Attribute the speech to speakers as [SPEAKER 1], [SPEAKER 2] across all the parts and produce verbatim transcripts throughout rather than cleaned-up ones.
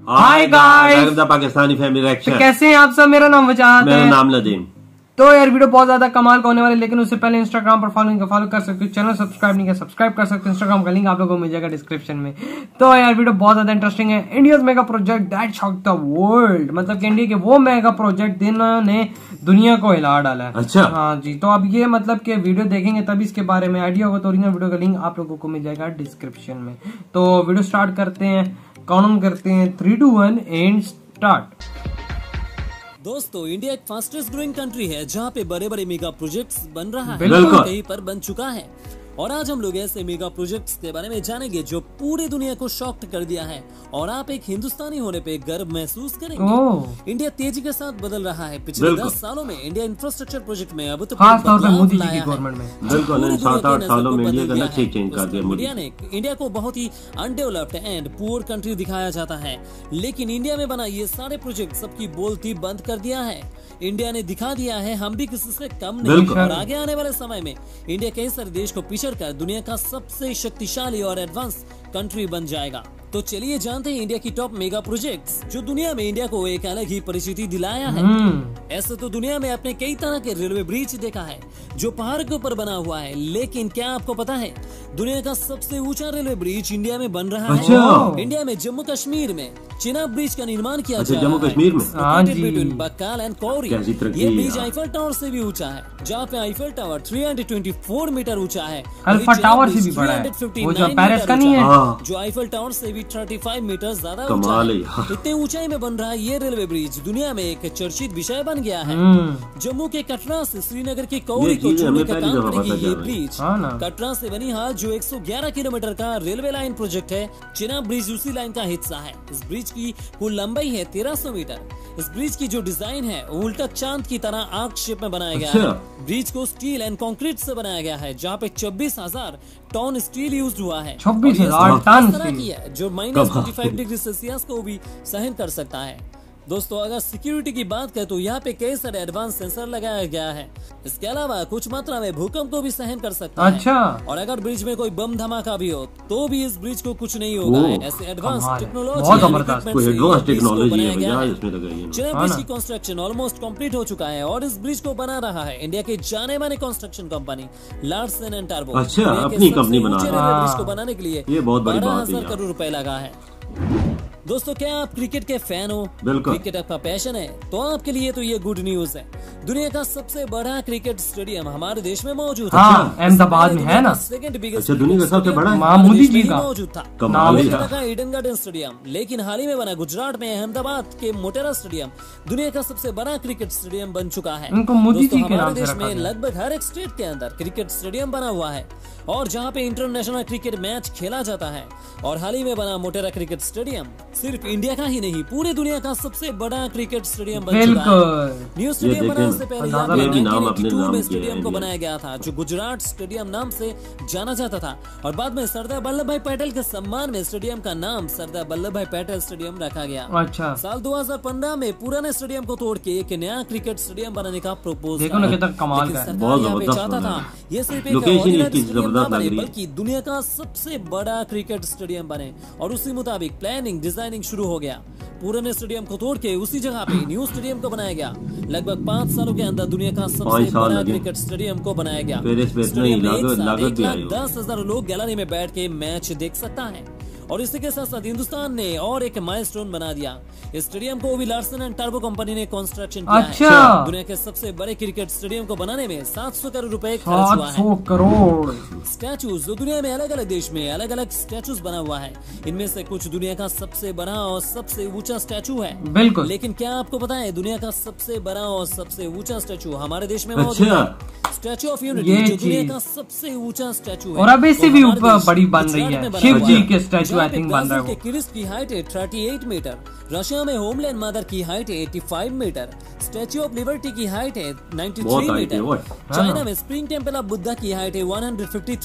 [SPEAKER 1] हाय guys,
[SPEAKER 2] Pakistani family reaction.
[SPEAKER 1] कैसे हैं आप सब? मेरा नाम वजाहत है।
[SPEAKER 2] मेरा नाम नदीम।
[SPEAKER 1] तो यार वीडियो बहुत ज्यादा कमाल का होने वाले, लेकिन उससे पहले इंस्टाग्राम पर फॉलोइंग का फॉलो कर सकते हो, चैनल सब्सक्राइब नहीं किया सब्सक्राइब कर सकते हो, इंस्टाग्राम का लिंक आप लोगों को मिल जाएगा डिस्क्रिप्शन में। तो यार वीडियो बहुत ज्यादा इंटरेस्टिंग है। India mega project that shock the world, मतलब कि इंडिया के वो मेगा प्रोजेक्ट जिन्होंने दुनिया को हिला डाला है।
[SPEAKER 2] अच्छा
[SPEAKER 1] हाँ जी, तो अब ये मतलब कि वीडियो देखेंगे तभी इसके बारे में आइडिया होगा। तो ओरिजिनल वीडियो का लिंक आप लोगों को मिल जाएगा डिस्क्रिप्शन में। तो वीडियो स्टार्ट करते हैं, काउंट करते हैं, three two one and start.
[SPEAKER 3] दोस्तों, इंडिया एक फास्टेस्ट ग्रोइंग कंट्री है जहाँ पे बड़े बड़े मेगा प्रोजेक्ट्स बन रहा है, कहीं पर बन चुका है। और आज हम लोग ऐसे मेगा प्रोजेक्ट्स के बारे में जानेंगे जो पूरी दुनिया को शॉक्ड कर दिया है, और आप एक हिंदुस्तानी होने पे गर्व महसूस करेंगे। इंडिया तेजी के साथ बदल रहा है। पिछले दस सालों में इंडिया इंफ्रास्ट्रक्चर प्रोजेक्ट में अब तो
[SPEAKER 1] खास तौर पे मोदी जी की गवर्नमेंट में
[SPEAKER 2] बिल्कुल सात आठ सालों में इंडिया का नक्शा चेंज कर दिया मोदी
[SPEAKER 3] ने। इंडिया को बहुत ही अनडेवलप्ड एंड पुअर कंट्री दिखाया जाता है, लेकिन इंडिया में बना ये सारे प्रोजेक्ट सबकी बोलती बंद कर दिया है। इंडिया ने दिखा दिया है हम भी किसी से कम नहीं, और आगे आने वाले समय में इंडिया कई सारे देश को पिछड़ कर दुनिया का सबसे शक्तिशाली और एडवांस कंट्री बन जाएगा। तो चलिए जानते हैं इंडिया की टॉप मेगा प्रोजेक्ट्स जो दुनिया में इंडिया को एक अलग ही परिस्थिति दिलाया है। ऐसे तो दुनिया में आपने कई तरह के रेलवे ब्रिज देखा है जो पहाड़ के ऊपर बना हुआ है, लेकिन क्या आपको पता है दुनिया का सबसे ऊंचा रेलवे ब्रिज इंडिया में बन रहा
[SPEAKER 2] अच्छा।
[SPEAKER 3] है। इंडिया में जम्मू कश्मीर में चिनाब ब्रिज का निर्माण किया
[SPEAKER 2] अच्छा,
[SPEAKER 3] जा
[SPEAKER 2] जम्मू कश्मीर में
[SPEAKER 3] बिटवीन बक्काल एंड कौरी। ये ब्रिज आईफल टावर से भी ऊंचा है, जहाँ पे आईफल टावर तीन सौ चौबीस मीटर ऊंचा है।
[SPEAKER 1] अल्फा टावर से भी बड़ा है, वो जो पेरिस का नहीं है,
[SPEAKER 3] जो आईफल टावर से भी पैंतीस मीटर ज्यादा ऊंचा है। इतने ऊंचाई में बन रहा है ये रेलवे ब्रिज दुनिया में एक चर्चित विषय बन गया है। जम्मू के कटरा से श्रीनगर की कौरी को जोड़ने का काम करेगी ये ब्रिज। कटरा से बनी हाल जो एक सौ ग्यारह किलोमीटर का रेलवे लाइन प्रोजेक्ट है, चिनाब ब्रिज उसी लाइन का हिस्सा है। इस ब्रिज की कुल लंबाई है तेरह सौ मीटर। इस ब्रिज की जो डिजाइन है उल्टा चांद की तरह आर्क शेप में बनाया गया है। ब्रिज को स्टील एंड कंक्रीट से बनाया गया है, जहाँ पे छब्बीस हजार टन स्टील यूज हुआ है।
[SPEAKER 1] छब्बीस हजार टन
[SPEAKER 3] की है जो माइनस पैंतालीस डिग्री सेल्सियस को भी सहन कर सकता है। दोस्तों, अगर सिक्योरिटी की बात करें तो यहाँ पे कई सारे एडवांस सेंसर लगाया गया है। इसके अलावा कुछ मात्रा में भूकंप को भी सहन कर सकता
[SPEAKER 1] अच्छा।
[SPEAKER 3] है। और अगर ब्रिज में कोई बम धमाका भी हो तो भी इस ब्रिज को कुछ नहीं होगा। ऐसे एडवांस टेक्नोलॉजी चिनाब ब्रिज की कंस्ट्रक्शन ऑलमोस्ट कंप्लीट हो चुका है, और इस ब्रिज को बना रहा है इंडिया के जाने माने कंस्ट्रक्शन कंपनी लार्सन एंड टर्बो।
[SPEAKER 2] अच्छा, अपनी कंपनी बना रहा है।
[SPEAKER 3] ब्रिज को बनाने के लिए
[SPEAKER 2] ये बहुत बड़ी बात
[SPEAKER 3] है, करोड़ रुपए लगा है। दोस्तों, क्या आप क्रिकेट के फैन हो? क्रिकेट आपका पैशन है तो आपके लिए तो ये गुड न्यूज है। दुनिया का सबसे बड़ा क्रिकेट स्टेडियम हमारे देश में मौजूद है।
[SPEAKER 1] हाँ, अहमदाबाद में है ना।
[SPEAKER 3] सेकंड बिगेस्ट
[SPEAKER 2] अच्छा, दुनिया का सबसे बड़ा
[SPEAKER 1] मोदी जी का
[SPEAKER 3] मौजूद था।
[SPEAKER 2] कमाल
[SPEAKER 3] का ईडन गार्डन स्टेडियम, लेकिन हाल ही में बना गुजरात में अहमदाबाद के मोटेरा स्टेडियम दुनिया का सबसे बड़ा क्रिकेट स्टेडियम बन चुका है।
[SPEAKER 1] उनको मोदी जी के नाम से
[SPEAKER 3] देश
[SPEAKER 1] रखा
[SPEAKER 3] में लगभग हर एक स्टेट के अंदर क्रिकेट स्टेडियम बना हुआ है, और जहाँ पे इंटरनेशनल क्रिकेट मैच खेला जाता है। और हाल ही में बना मोटेरा क्रिकेट स्टेडियम सिर्फ इंडिया का ही नहीं पूरी दुनिया का सबसे बड़ा क्रिकेट स्टेडियम बन चुका है। न्यू स्टेडियम बनाने से पहले यहाँ पे नाइनटीन एटी टू में स्टेडियम को बनाया गया था, जो गुजरात स्टेडियम नाम से जाना जाता था, और बाद में सरदार वल्लभ भाई पटेल के सम्मान में स्टेडियम का नाम सरदार वल्लभ भाई पटेल स्टेडियम रखा गया।
[SPEAKER 1] अच्छा।
[SPEAKER 3] साल दो हजार पंद्रह में पुराने स्टेडियम को तोड़ के एक नया क्रिकेट स्टेडियम बनाने का प्रपोज
[SPEAKER 1] देखो ना कितना कमाल का है।
[SPEAKER 3] बहुत जबरदस्त चाहता था ये सिर्फ एक बल्कि दुनिया का सबसे बड़ा क्रिकेट स्टेडियम बने, और उसी मुताबिक प्लानिंग डिजाइनिंग शुरू हो गया। पुराने स्टेडियम को तोड़ के उसी जगह पे न्यू स्टेडियम को बनाया गया। लगभग पाँच सालों के अंदर दुनिया का सबसे बड़ा क्रिकेट स्टेडियम को बनाया गया। स्टेडियम में एक साथ एक लाख दस हजार लोग गैलरी में बैठ के मैच देख सकता है। और इसी के साथ साथ हिंदुस्तान ने और एक माइलस्टोन बना दिया। इस स्टेडियम को भी लार्सन एंड टर्बो कंपनी ने कंस्ट्रक्शन किया
[SPEAKER 1] अच्छा।
[SPEAKER 3] है। दुनिया के सबसे बड़े क्रिकेट स्टेडियम को बनाने में सात सौ करोड़ रुपए खर्च हुआ है।
[SPEAKER 1] सात सौ करोड़
[SPEAKER 3] स्टैचूज जो दुनिया में अलग अलग देश में अलग अलग स्टैचूज बना हुआ है, इनमें से कुछ दुनिया का सबसे बड़ा और सबसे ऊंचा स्टैचू है।
[SPEAKER 1] बिल्कुल।
[SPEAKER 3] लेकिन क्या आपको पता है दुनिया का सबसे बड़ा और सबसे ऊंचा स्टैचू हमारे देश में मौजूद है? स्टैचू ऑफ यूनिटी जो दुनिया का सबसे ऊंचा स्टैचू है,
[SPEAKER 1] और अब इससे भी ऊपर बड़ी बन रही है। शिव जी के स्टैचू आई थिंक बन रहा है।
[SPEAKER 3] क्रिस्ट की हाइट है अड़तीस मीटर। रशिया में होमलैंड मदर की हाइट है पचासी मीटर। स्टैच्यू ऑफ लिबर्टी की हाइट है तिरानवे मीटर। चाइना में स्प्रिंग टेम्पल ऑफ बुद्धा की हाइट है एक सौ तिरेपन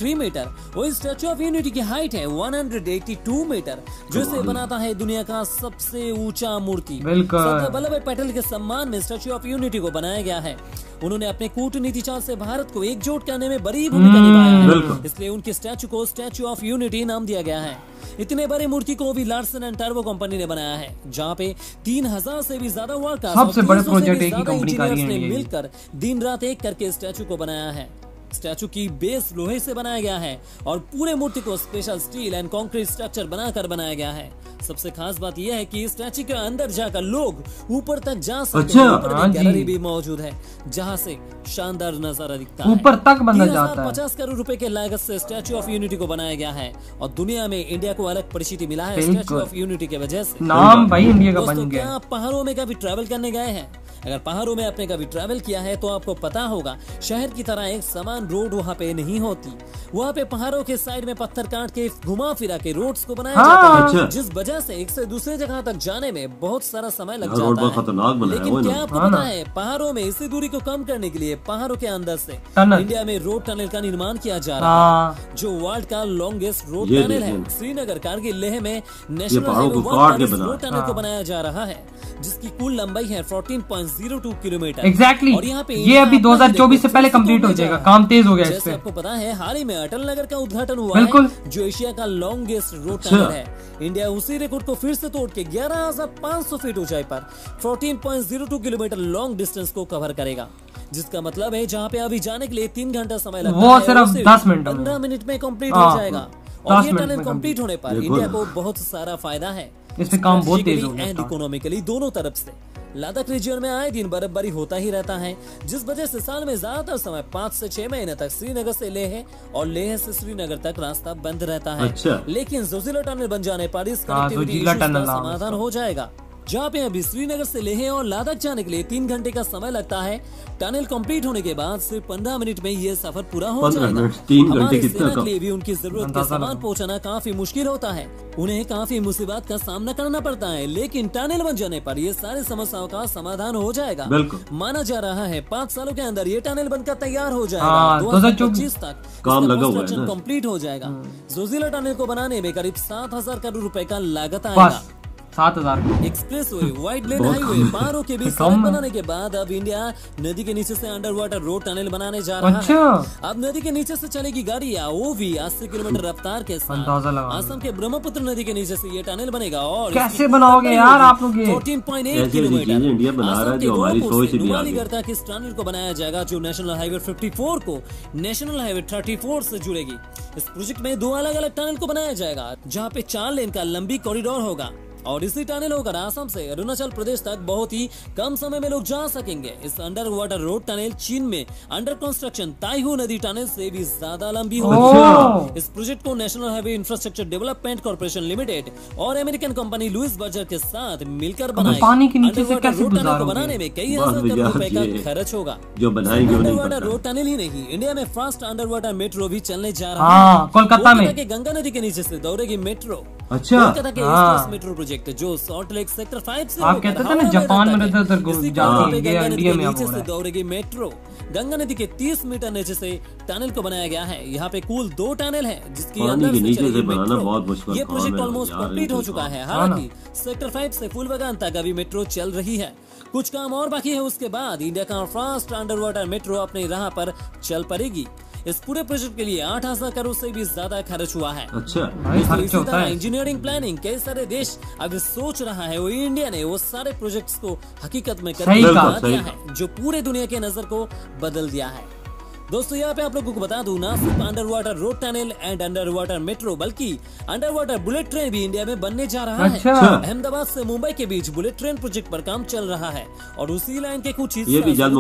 [SPEAKER 3] तिरासी मीटर। वही स्टैचू ऑफ यूनिटी की हाइट है एक सौ बयासी मीटर, जो इसे बनाता है दुनिया का सबसे ऊंचा मूर्ति। सरदार वल्लभ भाई पटेल के सम्मान में स्टैचू ऑफ यूनिटी को बनाया गया है। उन्होंने अपने कूटनीति चाल से भारत को एकजुट करने में बड़ी भूमिका निभाया है, इसलिए उनके स्टैचू को स्टैचू ऑफ यूनिटी नाम दिया गया है। इतने बड़े मूर्ति को भी लार्सन एंड टर्बो कंपनी ने बनाया है, जहाँ पे तीन हजार से भी ज्यादा वर्कर्स
[SPEAKER 1] सबसे बड़े प्रोजेक्ट एक ही कंपनी का
[SPEAKER 3] ने मिलकर दिन रात एक करके स्टैचू को बनाया है। स्टैचू की बेस लोहे से बनाया गया है और पूरे मूर्ति को special steel and concrete structure बनाकर बनाया गया है। सबसे खास बात यह है कि स्टैचू के अंदर जाकर लोग ऊपर तक जा सकते हैं। ऊपर में गैलरी भी मौजूद है, जहां से शानदार नजारा दिखता है।
[SPEAKER 1] ऊपर तक बंदा जाता है।
[SPEAKER 3] पचास करोड़ रुपए के लागत से स्टैचू ऑफ यूनिटी को बनाया गया है और दुनिया में इंडिया को अलग परिचिति मिला है स्टैचू ऑफ यूनिटी की वजह से।
[SPEAKER 1] नाम भाई इंडिया का बन गया।
[SPEAKER 3] क्या आप पहाड़ों में कभी ट्रैवल करने गए हैं? अगर पहाड़ों में आपने कभी ट्रैवल किया है तो आपको पता होगा शहर की तरह एक समान रोड वहाँ पे नहीं होती। वहाँ पे पहाड़ों के साइड में पत्थर काट के घुमा फिरा के रोड्स को बनाया
[SPEAKER 1] हाँ।
[SPEAKER 3] जाता है, जिस वजह से एक से दूसरे जगह तक जाने में बहुत सारा समय लग जाता है। लेकिन क्या आपको पता है पहाड़ों में इसी दूरी को कम करने के लिए पहाड़ों के अंदर से इंडिया में रोड टनल का निर्माण किया जा रहा है, जो वर्ल्ड का लॉन्गेस्ट रोड टनल है। श्रीनगर कारगिल लेह में नेशनल हाईवे रोड टनल को बनाया जा रहा है, जिसकी कुल लंबाई है चौदह पॉइंट शून्य दो किलोमीटर।
[SPEAKER 1] एग्जैक्टली और यहाँ पे ये अभी दो हज़ार चौबीस से पहले कंप्लीट हो जाएगा, काम तेज हो गया इस पे।
[SPEAKER 3] आपको पता है हाल ही में अटल नगर का उद्घाटन हुआ है, जो एशिया का लॉन्गेस्ट रोड टनल है। इंडिया उसी रिकॉर्ड को फिर से तोड़ के ग्यारह हजार पाँच सौ फीट ऊंचाई पर चौदह पॉइंट शून्य दो किलोमीटर लॉन्ग डिस्टेंस को कवर करेगा, जिसका मतलब है जहाँ पे अभी जाने के लिए तीन घंटा समय लगता है, वो सिर्फ दस मिनट पंद्रह मिनट में कंप्लीट हो जाएगा। और ये टनल कंप्लीट होने पर इंडिया को बहुत सारा फायदा है,
[SPEAKER 1] इसमें काम बहुत तेज हो गया
[SPEAKER 3] एंड इकोनॉमिकली दोनों तरफ से। लद्दाख रीजन में आए दिन बर्फबारी होता ही रहता है, जिस वजह से साल में ज्यादातर समय पाँच से छह महीने तक श्रीनगर से लेह और लेह से श्रीनगर तक रास्ता बंद रहता है।
[SPEAKER 2] अच्छा।
[SPEAKER 3] लेकिन जोजिला टनल बन जाने पर इस कनेक्टिविटी इश्यूज का समाधान हो जाएगा। जहाँ पे अभी श्रीनगर से लेह और लद्दाख जाने के लिए तीन घंटे का समय लगता है, टनल कंप्लीट होने के बाद सिर्फ पंद्रह मिनट में ये सफर पूरा हो जाएगा।
[SPEAKER 2] तीन घंटे कितना
[SPEAKER 3] के लिए भी उनकी जरूरत के सामान पहुँचाना काफी मुश्किल होता है, उन्हें काफी मुसीबत का सामना करना पड़ता है। लेकिन टनल बन जाने पर ये सारी समस्याओं का समाधान हो जाएगा। माना जा रहा है पाँच सालों के अंदर ये टनल बनकर तैयार हो जाएगा। दो हजार पच्चीस तक
[SPEAKER 2] काम लगा हुआ है,
[SPEAKER 3] कंप्लीट हो जाएगा। जोजिला टनल को बनाने में करीब सात हजार करोड़ रुपए का लागत आएगा।
[SPEAKER 1] सात हजार
[SPEAKER 3] expressway, wide lane highway, पहाड़ों के बीच सड़क बनाने के बाद अब इंडिया नदी के नीचे से अंडर वाटर रोड टनल बनाने जा रहा
[SPEAKER 1] अच्छा।
[SPEAKER 3] है। अब नदी के नीचे से चलेगी गाड़ियाँ, वो भी अस्सी किलोमीटर रफ्तार के साथ। असम के ब्रह्मपुत्र नदी के नीचे से ये टनल बनेगा। और
[SPEAKER 1] कैसे बनाओगे यार आप लोग ये?
[SPEAKER 3] चौदह पॉइंट आठ किलोमीटर
[SPEAKER 2] इंडिया बना रहा है, जो हमारी सोच से भी आगे।
[SPEAKER 3] तक इस टनल को बनाया जाएगा, जो नेशनल हाईवे चौवन को नेशनल हाईवे चौंतीस से जुड़ेगी। इस प्रोजेक्ट में दो अलग अलग टनल को बनाया जाएगा, जहाँ पे चार लेन का लंबी कॉरिडोर होगा और इसी टनल होकर असम से अरुणाचल प्रदेश तक बहुत ही कम समय में लोग जा सकेंगे। इस अंडर वाटर रोड टनल चीन में अंडर कंस्ट्रक्शन ताइहू नदी टनल से भी ज्यादा लंबी होगी। इस प्रोजेक्ट को national highway infrastructure development corporation limited और अमेरिकन कंपनी लुइस बर्जर के साथ मिलकर बनाएगी।
[SPEAKER 1] पानी के नीचे से कैसे
[SPEAKER 3] रोड टनल को बनाने में कई हजार करोड़ रुपए का खर्च होगा।
[SPEAKER 2] जो बनाएंगे
[SPEAKER 3] अंडर वाटर रोड टनल ही नहीं, इंडिया में फर्स्ट अंडर वाटर मेट्रो भी चलने जा रहा है।
[SPEAKER 1] कोलकाता में
[SPEAKER 3] गंगा नदी के नीचे से दौड़ेगी मेट्रो।
[SPEAKER 1] अच्छा।
[SPEAKER 3] कोलकाता के एक्सप्रेस मेट्रो प्रोजेक्ट जो सॉल्ट लेक सेक्टर पाँच से
[SPEAKER 1] आप कहते थे ना जापान में रहता था, जाती है इंडिया में
[SPEAKER 3] नीचे से दौड़ेगी मेट्रो। गंगा नदी के तीस मीटर नीचे से टनल को बनाया गया है। यहाँ पे कुल दो टनल है, जिसकी अंदर से चलेगी मेट्रो। ये प्रोजेक्ट ऑलमोस्ट कंप्लीट हो चुका है। हालांकि सेक्टर पाँच से फुलबागान तक अभी मेट्रो चल रही है, कुछ काम और बाकी है। उसके बाद इंडिया का फर्स्ट अंडर वाटर मेट्रो अपनी राह पर चल पड़ेगी। इस पूरे प्रोजेक्ट के लिए आठ हजार करोड़ से भी ज्यादा खर्च हुआ है।
[SPEAKER 2] अच्छा।
[SPEAKER 3] इसी तरह इंजीनियरिंग प्लानिंग कई सारे देश अगर सोच रहा है, वो इंडिया ने वो सारे प्रोजेक्ट्स को हकीकत में करके दिया है, जो पूरे दुनिया के नजर को बदल दिया है। दोस्तों यहाँ पे आप लोगों को बता दूं, ना सिर्फ under water road tunnel and under water metro, बल्कि अंडर वाटर बुलेट ट्रेन भी इंडिया में बनने जा रहा
[SPEAKER 1] अच्छा।
[SPEAKER 3] है। अहमदाबाद से मुंबई के बीच बुलेट ट्रेन प्रोजेक्ट पर काम चल रहा है और उसी लाइन के कुछ हिस्से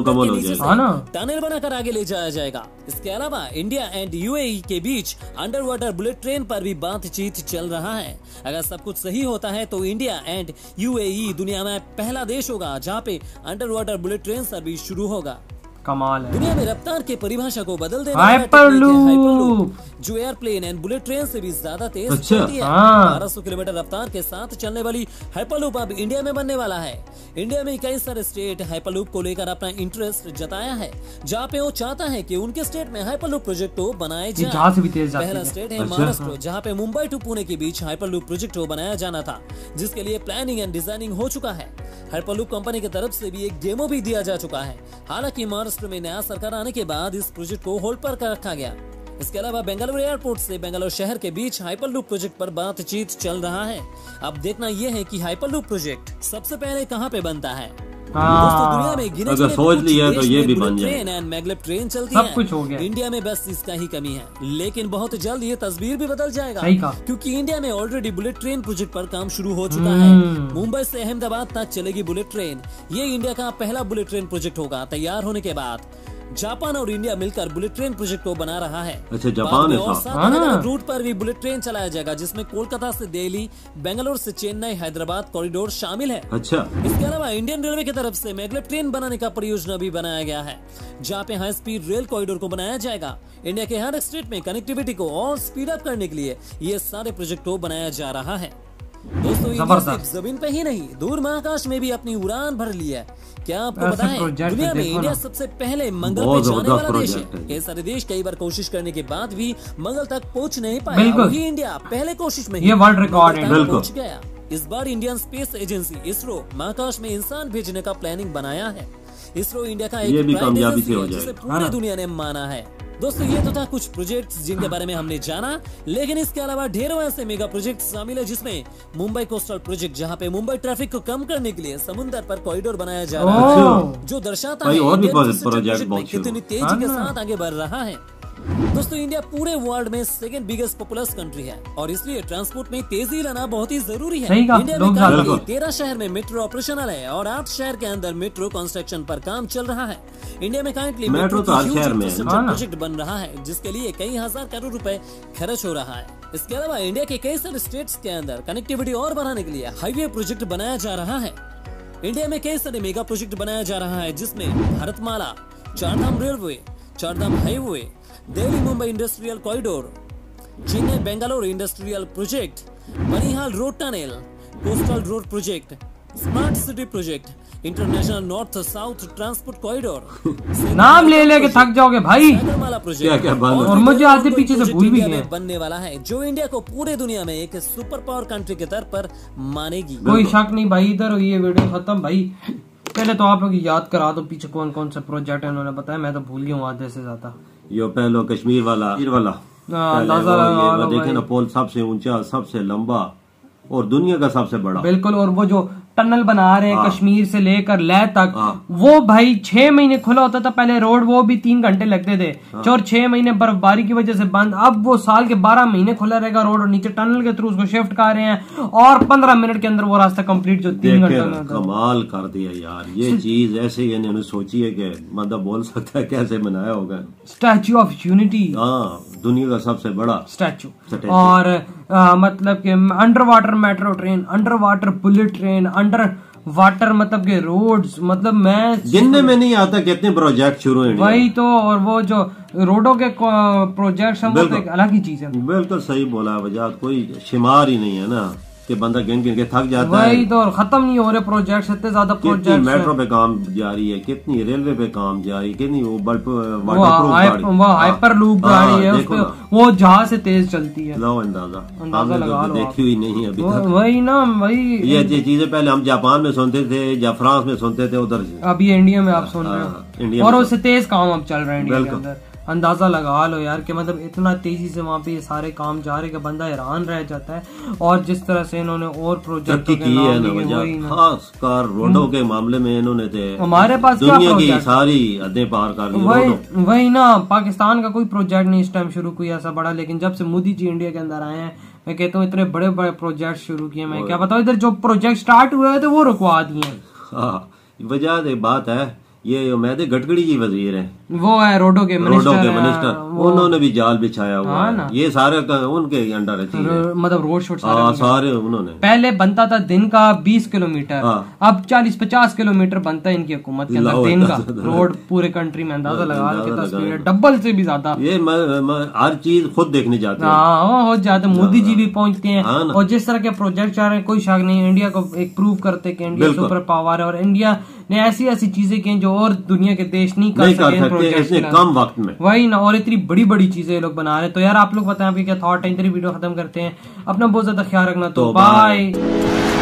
[SPEAKER 3] टनल बनाकर आगे ले जाया जाएगा। इसके अलावा इंडिया एंड यूएई के बीच अंडर वाटर बुलेट ट्रेन पर भी बातचीत चल रहा है। अगर सब कुछ सही होता है तो इंडिया एंड यूएई दुनिया में पहला देश होगा जहाँ पे under water bullet train service शुरू होगा।
[SPEAKER 1] कमाल है।
[SPEAKER 3] दुनिया में रफ्तार के परिभाषा को बदल देने
[SPEAKER 1] हाइपरलूप,
[SPEAKER 3] जो एयरप्लेन एंड बुलेट ट्रेन से भी ज्यादा तेज
[SPEAKER 2] अच्छा,
[SPEAKER 3] चलती है।
[SPEAKER 1] हाँ।
[SPEAKER 3] बारह सौ किलोमीटर रफ्तार के साथ चलने वाली हाइपरलूप अब इंडिया में बनने वाला है। इंडिया में कई सारे स्टेट हाइपरलूप को लेकर अपना इंटरेस्ट जताया है, जहाँ पे वो चाहता है कि उनके स्टेट में हाइपरलूप प्रोजेक्ट को बनाया जाए।
[SPEAKER 1] जहाँ से भी तेज जाती
[SPEAKER 3] पहला
[SPEAKER 1] है।
[SPEAKER 3] स्टेट है
[SPEAKER 2] अच्छा।
[SPEAKER 3] महाराष्ट्र, जहाँ पे मुंबई टू पुणे के बीच हाइपरलूप प्रोजेक्ट को बनाया जाना था, जिसके लिए प्लानिंग एंड डिजाइनिंग हो चुका है। हाइपरलूप कंपनी की तरफ से भी एक डेमो भी दिया जा चुका है। हालांकि महाराष्ट्र में नया सरकार आने के बाद इस प्रोजेक्ट को होल्ड पर रखा गया। इसके अलावा बेंगलुरु एयरपोर्ट से बेंगलुरु शहर के बीच हाइपरलूप प्रोजेक्ट पर बातचीत चल रहा है। अब देखना यह है कि हाइपरलूप प्रोजेक्ट सबसे पहले कहां पे बनता है। दोस्तों, दुनिया में गिने
[SPEAKER 2] अगर सोच लिया तो ये भी बन जाए।
[SPEAKER 3] ट्रेन एंड मैग्लेव ट्रेन चलती
[SPEAKER 1] सब
[SPEAKER 3] है।
[SPEAKER 1] कुछ हो गया।
[SPEAKER 3] इंडिया में बस इसका ही कमी है, लेकिन बहुत जल्द ये तस्वीर भी बदल जाएगा।
[SPEAKER 1] सही कहा।
[SPEAKER 3] क्योंकि इंडिया में ऑलरेडी बुलेट ट्रेन प्रोजेक्ट पर काम शुरू हो चुका है। मुंबई से अहमदाबाद तक चलेगी बुलेट ट्रेन। ये इंडिया का पहला बुलेट ट्रेन प्रोजेक्ट होगा। तैयार होने के बाद जापान और इंडिया मिलकर बुलेट ट्रेन प्रोजेक्ट को बना रहा है।
[SPEAKER 2] अच्छा, जापान है
[SPEAKER 3] और
[SPEAKER 2] साथ।
[SPEAKER 3] सात अलग-अलग रूट पर भी बुलेट ट्रेन चलाया जाएगा, जिसमें कोलकाता से दिल्ली, बेंगलुरु से चेन्नई, हैदराबाद कॉरिडोर शामिल है।
[SPEAKER 2] अच्छा,
[SPEAKER 3] इसके अलावा इंडियन रेलवे की तरफ से मैग्लेव ट्रेन बनाने का परियोजना भी बनाया गया है, जहाँ पे हाई स्पीड रेल कॉरिडोर को बनाया जाएगा। इंडिया के हर स्टेट में कनेक्टिविटी को और स्पीड अप करने के लिए ये सारे प्रोजेक्ट को बनाया जा रहा है। दोस्तों, इंडिया सिर्फ जमीन पे ही नहीं, दूर महाकाश में भी अपनी उड़ान भर ली है। क्या आपको पता है, दुनिया में इंडिया सबसे पहले मंगल पे जाने वाला देश है। कई सारे देश कई बार कोशिश करने के बाद भी मंगल तक पहुंच नहीं पाया। वही इंडिया पहले कोशिश में
[SPEAKER 1] ये वर्ल्ड रिकॉर्ड है,
[SPEAKER 3] पहुंच गया। इस बार इंडियन स्पेस एजेंसी इसरो महाकाश में इंसान भेजने का प्लानिंग बनाया है। इसरो इंडिया का
[SPEAKER 2] ये
[SPEAKER 3] एक
[SPEAKER 2] भी
[SPEAKER 3] प्राइवेट
[SPEAKER 2] कामयाबी
[SPEAKER 3] एजेंसी
[SPEAKER 2] से हो
[SPEAKER 3] है, जिसे
[SPEAKER 2] जाएगा।
[SPEAKER 3] पूरी दुनिया ने माना है। दोस्तों, ये तो था कुछ प्रोजेक्ट्स जिनके बारे में हमने जाना, लेकिन इसके अलावा ढेरों ऐसे मेगा प्रोजेक्ट शामिल है, जिसमें मुंबई कोस्टल प्रोजेक्ट, जहां पे मुंबई ट्रैफिक को कम करने के लिए समुद्र पर कॉरिडोर बनाया जा रहा है, जो दर्शाता है
[SPEAKER 2] और भी
[SPEAKER 3] इंडियन
[SPEAKER 2] प्रोजेक्ट
[SPEAKER 3] प्रोजेक्ट में
[SPEAKER 2] बहुत शुरू।
[SPEAKER 3] कितनी तेजी के साथ आगे बढ़ रहा है। दोस्तों, इंडिया पूरे वर्ल्ड में सेकंड बिगेस्ट पॉपुलस कंट्री है, और इसलिए ट्रांसपोर्ट में तेजी लाना बहुत ही जरूरी है।
[SPEAKER 1] सही कहा,
[SPEAKER 3] इंडिया
[SPEAKER 1] लोग
[SPEAKER 3] में
[SPEAKER 1] ज्यादा-
[SPEAKER 3] currently तेरह शहर में मेट्रो ऑपरेशनल है, और आठ शहर के अंदर मेट्रो कंस्ट्रक्शन पर काम चल रहा है। इंडिया में करंटली
[SPEAKER 2] मेट्रो तो हर शहर में है।
[SPEAKER 3] प्रोजेक्ट बन रहा है, जिसके लिए कई हजार करोड़ रुपए खर्च हो रहा है। इसके अलावा इंडिया के कई सारे स्टेट्स के अंदर कनेक्टिविटी और बढ़ाने के लिए हाईवे प्रोजेक्ट बनाया जा रहा है। इंडिया में कई सारे मेगा प्रोजेक्ट बनाया जा रहा है, जिसमें Bharatmala, Chardham railway, Chardham highway, Delhi Mumbai industrial corridor, Chennai Bengaluru industrial project, Banihal road tunnel, coastal road project, smart city project, international north south transport corridor.
[SPEAKER 1] नाम ले लेके थक जाओगे भाई।
[SPEAKER 3] सागरमाला प्रोजेक्ट,
[SPEAKER 2] क्या क्या बंद है?
[SPEAKER 1] और मुझे आधे पीछे से
[SPEAKER 3] प्रोजेक्ट
[SPEAKER 1] भूल भी
[SPEAKER 3] इंडिया
[SPEAKER 1] गए।
[SPEAKER 3] में बनने वाला है, जो इंडिया को पूरे दुनिया में एक सुपर पावर कंट्री के तौर पर मानेगी।
[SPEAKER 1] कोई शक नहीं भाई, इधर हुई है वीडियो खत्म भाई। पहले तो आप लोग याद करा दो पीछे कौन कौन से प्रोजेक्ट है, उन्होंने बताया, मैं तो भूल गया हूँ आधे से ज्यादा।
[SPEAKER 2] यो पहलो कश्मीर वाला कश्मीर वाला
[SPEAKER 1] हाँ,
[SPEAKER 2] पहले
[SPEAKER 1] अंदाजा
[SPEAKER 2] वो ये
[SPEAKER 1] लगा
[SPEAKER 2] वो
[SPEAKER 1] लो
[SPEAKER 2] देखे
[SPEAKER 1] भाई।
[SPEAKER 2] ना, पोल सबसे ऊंचा, सबसे लंबा और दुनिया का सबसे बड़ा।
[SPEAKER 1] बिल्कुल, और वो जो टनल बना रहे हैं
[SPEAKER 2] हाँ।
[SPEAKER 1] कश्मीर से लेकर लेह तक,
[SPEAKER 2] हाँ।
[SPEAKER 1] वो भाई छह महीने खुला होता था पहले रोड, वो भी तीन घंटे लगते थे।
[SPEAKER 2] हाँ।
[SPEAKER 1] और छह महीने बर्फबारी की वजह से बंद, अब वो साल के बारह महीने खुला रहेगा रोड, और नीचे टनल के थ्रू उसको शिफ्ट कर रहे हैं, और पंद्रह मिनट के अंदर वो रास्ता कंप्लीट जो तीन
[SPEAKER 2] देखे
[SPEAKER 1] घंटे में
[SPEAKER 2] ना,
[SPEAKER 1] होता है।
[SPEAKER 2] कमाल कर दिया यार। ये चीज ऐसे ही इन्होंने सोची है कि मतलब बोल सकता है कैसे बनाया होगा।
[SPEAKER 1] स्टैच्यू ऑफ यूनिटी,
[SPEAKER 2] हाँ, दुनिया का सबसे बड़ा
[SPEAKER 1] स्टैचू।
[SPEAKER 2] Statue।
[SPEAKER 1] और आ, मतलब कि under water metro train, under water bullet train, under water मतलब के रोड्स, मतलब मैं
[SPEAKER 2] गिनने में नहीं आता कितने प्रोजेक्ट शुरू हैं।
[SPEAKER 1] वही तो, और वो जो रोडों के प्रोजेक्ट्स हैं वो तो एक अलग ही चीज है।
[SPEAKER 2] बिल्कुल सही बोला वजह, कोई शुमार ही नहीं है ना कि बंदा गिन गिन के थक जाता है।
[SPEAKER 1] वही तो, और खत्म नहीं हो रहे प्रोजेक्ट्स, इतने ज्यादा
[SPEAKER 2] कितनी
[SPEAKER 1] प्रोजेक्ट्स
[SPEAKER 2] मेट्रो पे काम जारी है, कितनी रेलवे पे काम जारी, कितनी वो बल्ब
[SPEAKER 1] वो
[SPEAKER 2] वाटरप्रूफ
[SPEAKER 1] हाइप-
[SPEAKER 2] गाड़ी,
[SPEAKER 1] वो हाइपर लूप
[SPEAKER 2] हाँ,
[SPEAKER 1] गाड़ी है,
[SPEAKER 2] देखो
[SPEAKER 1] उसपे
[SPEAKER 2] ना।
[SPEAKER 1] वो जहाज से तेज चलती है।
[SPEAKER 2] लो अंदाजा,
[SPEAKER 1] अंदाजा
[SPEAKER 2] हमने
[SPEAKER 1] लगा
[SPEAKER 2] तो
[SPEAKER 1] लो
[SPEAKER 2] देखी हुई नहीं है अभी
[SPEAKER 1] वो-
[SPEAKER 2] तक।
[SPEAKER 1] वही ना, वही
[SPEAKER 2] ये ये चीजें पहले हम जापान में सुनते थे या फ्रांस में सुनते थे, उधर से।
[SPEAKER 1] अभी इंडिया में आप सुन रहे
[SPEAKER 2] हाँ,
[SPEAKER 1] हो,
[SPEAKER 2] इंडिया
[SPEAKER 1] और
[SPEAKER 2] में
[SPEAKER 1] उससे तेज काम अब चल रहा है इंडिया के
[SPEAKER 2] बिल्कुल।
[SPEAKER 1] अंदर। अंदाजा लगा लो यार कि मतलब इतना तेजी से वहाँ पे ये सारे काम जा रहे कि बंदा हैरान रह जाता है। और जिस तरह से इन्होंने और प्रोजेक्ट
[SPEAKER 2] तरक्की की है ना वजह, खास कर रोडों के मामले में इन्होंने थे
[SPEAKER 1] हमारे पास क्या
[SPEAKER 2] दुनिया की
[SPEAKER 1] प्रोजेक्ट?
[SPEAKER 2] सारी हदें पार कर ली
[SPEAKER 1] वही
[SPEAKER 2] रोडों।
[SPEAKER 1] वही ना, पाकिस्तान का कोई प्रोजेक्ट नहीं इस टाइम शुरू कोई ऐसा बड़ा, लेकिन जब से मोदी जी इंडिया के अंदर आए हैं, मैं कहता हूँ इतने बड़े बड़े प्रोजेक्ट शुरू किए। मैं क्या बताऊँ, इधर जो प्रोजेक्ट स्टार्ट हुए थे वो रुकवा दिए।
[SPEAKER 2] हाँ, वजह एक बात है ये उम्मीद गडकरी जी वजीर है,
[SPEAKER 1] वो है रोडो के
[SPEAKER 2] रोडो के मिनिस्टर, उन्होंने भी जाल बिछाया हुआ है। ये सारे उनके अंडर है,
[SPEAKER 1] मतलब रोड शोड
[SPEAKER 2] सारे उन्होंने।
[SPEAKER 1] पहले बनता था दिन का बीस किलोमीटर, अब चालीस पचास किलोमीटर बनता है इनकी हुकूमत के अंदर दिन का रोड पूरे कंट्री में। अंदाजा लगा के तस्वीर डबल से भी ज्यादा,
[SPEAKER 2] ये हर चीज खुद देखने जाते हैं।
[SPEAKER 1] हाँ हो जाते, मोदी जी भी पहुंचते हैं। और जिस तरह के प्रोजेक्ट आ रहे हैं, कोई शक नहीं, इंडिया को एक प्रूव करते कि इंडिया सुपर पावर है और इंडिया ने ऐसी ऐसी चीजें की जो और दुनिया के देश नहीं कर सकते
[SPEAKER 2] कम वक्त में।
[SPEAKER 1] वही ना, और इतनी बड़ी बड़ी चीजें लोग बना रहे हैं। तो यार आप लोग बताएं आपकी क्या थॉट है, इंटरव्यू वीडियो खत्म करते हैं। अपना बहुत ज्यादा ख्याल रखना, तो बाय।